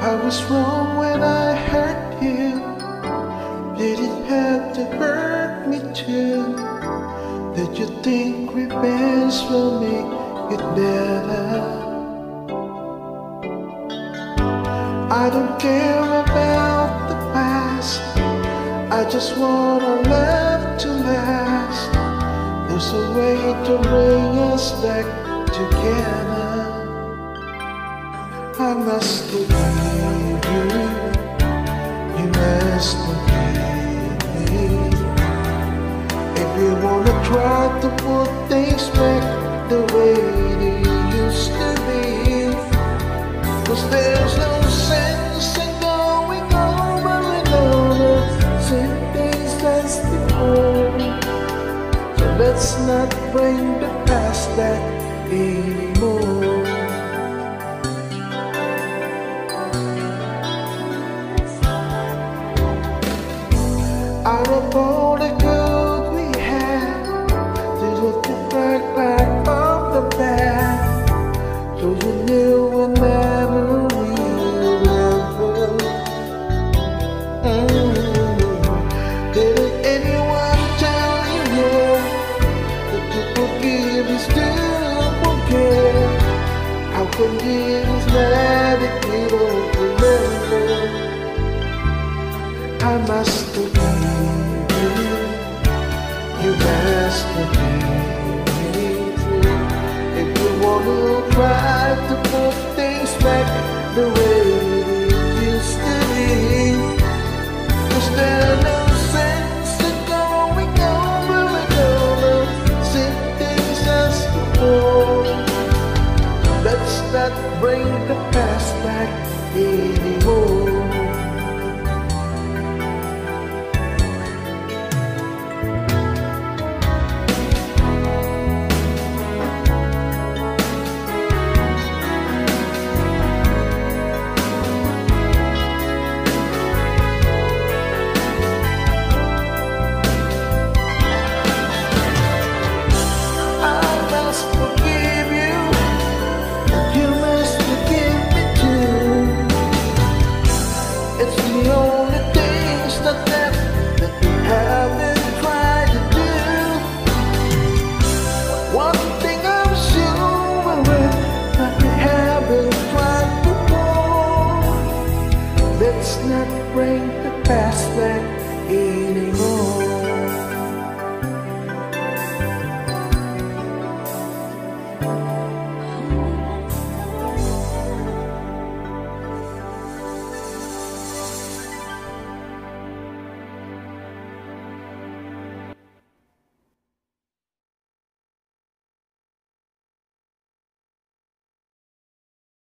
I was wrong when I hurt you. Did it have to hurt me too? Did you think revenge will make it better? I don't care about the past, I just want our love to last. There's a way to bring us back together. I must forgive you, you must forgive me. If you wanna try to put things back the way they used to be, 'cause there's no sense in going over and over same things as before. So let's not bring the past back anymore. Out of all the good we had, there's a different back of the bad. So you knew whenever we were. Didn't anyone tell you yet that to forgive is to forget? How can you be mad if you don't remember? I must forgive you, you must forgive me too. If you want to try to put things back the way it used to be, 'cause there's no sense in going over and over same things as before. Let's not bring the past back anymore. Let's not bring the past back anymore.